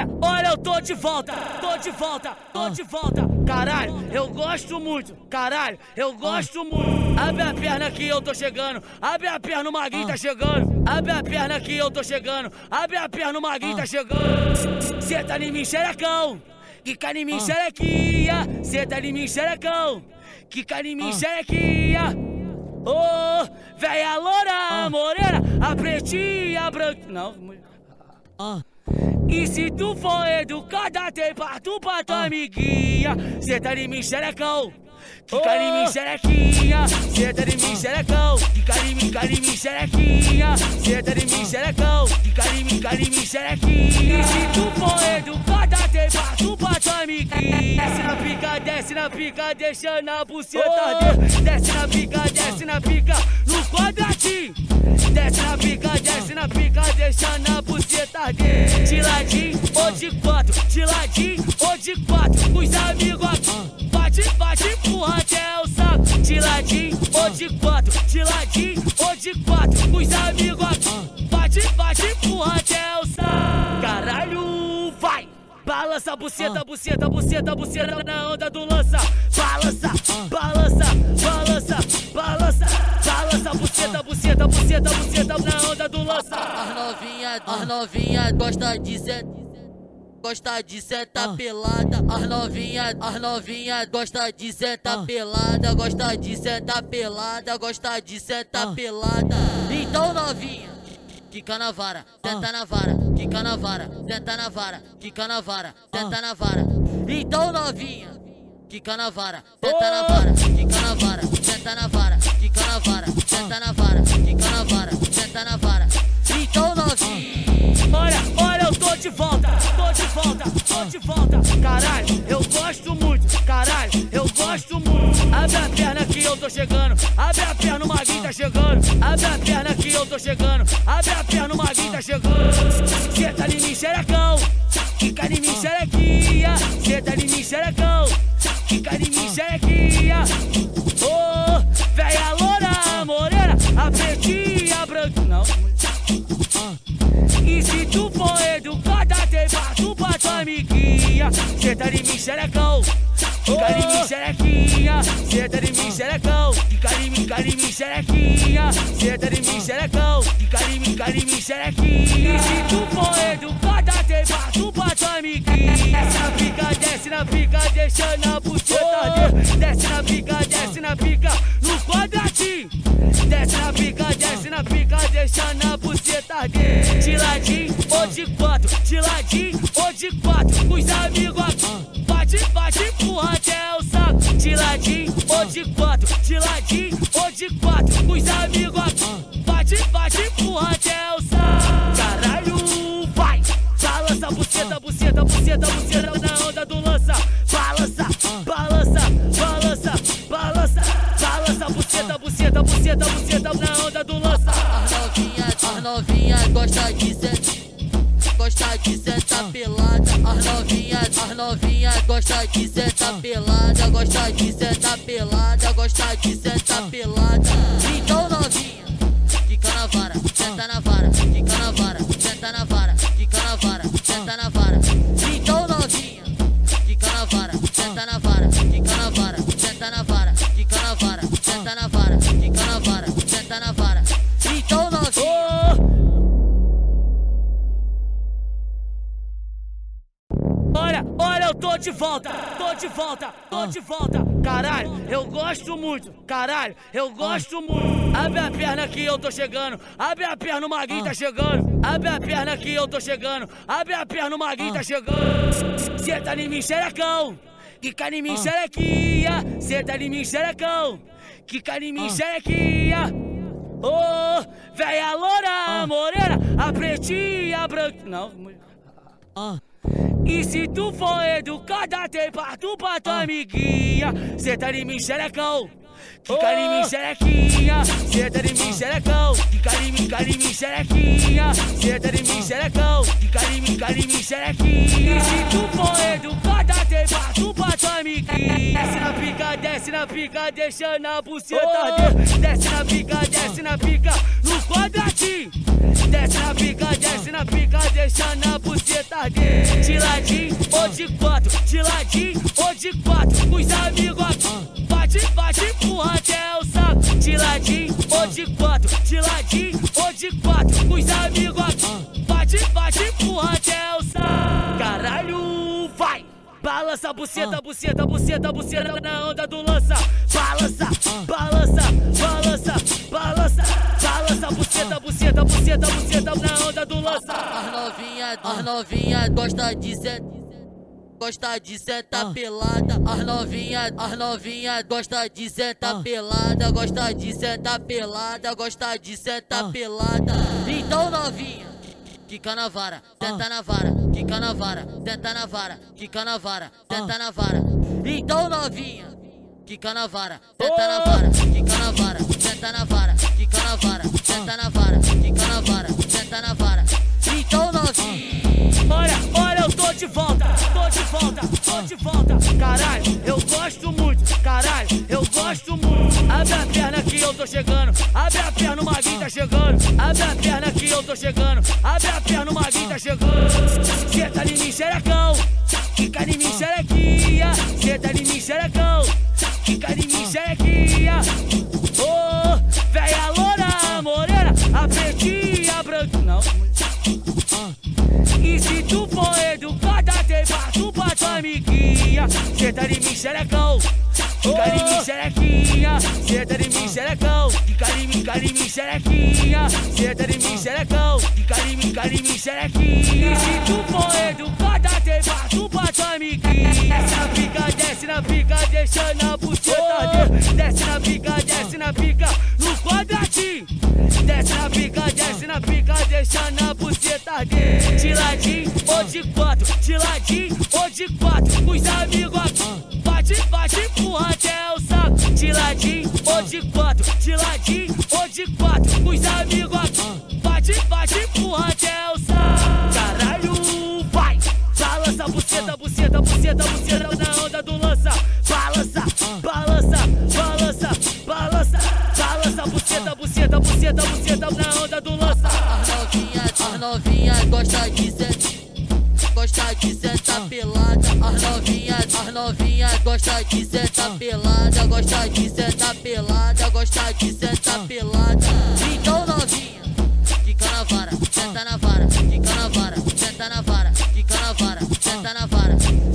Olha, eu tô de volta, tô de volta, tô de volta. Caralho, eu gosto muito, caralho, eu gosto muito. Abre a perna que eu tô chegando, abre a perna, o Maguinho tá chegando. Abre a perna que eu tô chegando, abre a perna, o Maguinho tá chegando. Senta em mim, xerecão, quica em mim, xerequinha. Senta em mim, xerecão, quica em mim, xerequinha. Ô, véia loura, morena, a pretinha, a branca. Não, e se tu for educada, tem parto pra tua amiguinha. Senta em mim, xerecão, quica em mim, xerequinha. Senta em mim, xerecão, quica em mim, xerequinha. Senta em mim, xerecão, quica em mim, xerequinha. E se tu for educada, tem parto pra tua amiguinha. Desce na pica, deixando a buceta arder. Desce na pica, no quadradinho. Desce na pica, deixando a buceta arder. De ladinho ou de quatro, de ladinho ou de quatro. Os amigos aqui, bate, empurra até o saco. De ladinho ou de quatro, de ladinho ou de quatro. Os amigos aqui, bate, empurra até o saco. Caralho, vai! Balança, buceta, buceta, buceta, buceta na onda do lança. Balança, balança, balança, balança. Balança, buceta, buceta, buceta, buceta na onda do lança. As novinha gosta de sentar pelada. As novinha gosta de sentar pelada. Gosta de sentar pelada, gosta de sentar pelada. Então novinha, quica na vara, senta na vara, quica na vara, senta na vara, quica na vara, senta na vara. Então novinha, quica na vara, senta na vara, quica na vara, senta na vara, quica na vara, senta na vara, quica na vara, senta na vara. Então novinha, olha, eu tô de volta, tô de volta, tô de volta. Caralho, eu gosto muito, caralho, eu gosto muito. Abre a perna que eu tô chegando, abre a perna, o Maguinho tá chegando. Abre a perna que eu tô chegando, abre a perna, o Maguinho tá chegando. Senta em mim, xerecão, quica em mim, xerequinha. Senta em mim, xerecão, quica em mim, xerequinha. Ô, véia loura, morena, a pretinha, a branca. Não, e se tu for educada, tem parto pra tua amiguinha. Senta em mim, xerecão, quica em mim, xerequinha. Senta em mim, xerecão, quica em mim, xerequinha. Senta em mim, xerecão, quica em mim, xerequinha. E se tu for educada, tem parto pra tua amiguinha. Desce na pica, deixando a buceta arder. Desce na pica, no quadradinho. Desce na pica, deixando a buceta arder. De ladinho ou de quatro, de ladinho ou de quatro. Os amigos aqui, bate, empurra até o saco. De ladinho ou de quatro, de ladinho ou de quatro. Os amigos aqui, bate, empurra até o saco. Caralho, vai! Balança, buceta, buceta, buceta, buceta na onda do lança. Balança, balança, balança, balança. Balança, buceta, buceta, buceta, buceta na onda do lança. As novinha gosta de sentar pelada. As novinha gosta de sentar pelada. Gosta de sentar pelada, gosta de sentar pelada. Então novinha, quica na vara, senta na vara, quica na vara, senta na vara, quica na vara, senta na vara. Então novinha, quica na vara, senta na vara, quica na vara, senta na vara, quica na vara, senta na vara, quica na vara, senta na vara. Então novinha, olha, eu tô de volta, tô de volta, tô de volta. Caralho, eu gosto muito, caralho, eu gosto muito. Abre a perna que eu tô chegando, abre a perna, o Maguinho tá chegando. Abre a perna que eu tô chegando, abre a perna, o Maguinho tá chegando. Senta em mim, xerecão, quica em mim, xerequinha. Senta em mim, xerecão, quica em mim, xerequinha. Ô, véia loura, morena, a pretinha, a branca. Não, e se tu for educada, tem parto pra tua amiguinha. Senta em mim, xerecão, quica em mim, xerequinha. Senta em mim, xerecão, quica em mim, xerequinha. Senta em mim, xerecão, quica em mim, xerequinha. E se tu for educada, tem parto pra tua amiguinha. Desce na pica, deixando a buceta arder. Desce na pica, no quadradinho. Desce na pica, deixando a buceta arder. de ladinho ou de quatro, de ladinho ou de quatro. Os amigos aqui, bate, empurra até o saco. De ladinho ou de quatro, de ladinho ou de quatro. Os amigos aqui, bate, empurra até o saco. Caralho, vai! Balança a buceta, buceta, buceta, buceta na onda do lança. Balança, balança, balança, balança. Balança a buceta, buceta, buceta, buceta na onda do lança. As novinha gosta de sentar pelada. As novinha gosta de sentar pelada. Gosta de sentar pelada, gosta de sentar pelada. Então novinha, quica na vara, senta na vara, quica na vara, senta na vara, quica na vara, senta na vara. Então novinha, quica na vara, senta na vara, quica na vara, senta na vara, quica na vara, senta na vara, quica na vara, senta na vara. Então novinha, olha, eu tô de volta, tô de volta, tô de volta. Caralho, eu gosto muito, caralho, eu gosto muito. Abre a perna que eu tô chegando, abre a perna, o Maguinho tá chegando. Abre a perna que eu tô chegando, abre a perna, o Maguinho tá chegando. Senta em mim, xerecão, fica em mim, xerequinha. Senta em mim, xerecão, fica em mim, xerequinha. Ô, véia loura, morena, a pretinha, a branca, não. E se tu for educada, tem parto pra tua amiguinha. Senta em mim, xerecão, fica em mim, xerequinha. Senta em mim, xerecão, fica em mim, xerequinha. Senta em mim, xerecão, fica em mim, xerequinha. E se tu for educada, tem parto pra tua amiguinha. Desce na pica, deixando a buceta. Desce na pica, no quadradinho. Desce na pica, deixando a buceta dele. De ladinho ou de quatro, de ladinho ou de quatro. Os amigos aqui, bate, empurra até o saco. De ladinho ou de quatro, de ladinho ou de quatro. Os amigos aqui, bate, empurra até o saco. Caralho, vai! Balança a buceta, buceta, buceta, buceta na onda do lança. Balança, balança, balança, balança. Balança a buceta, buceta, buceta, buceta na onda do lança. As novinha gosta de sentar pelada. As novinha gosta de sentar pelada. Gosta de sentar pelada, gosta de sentar pelada. Então novinha, quica na vara, senta na vara, quica na vara, senta na vara, quica na vara, senta na vara.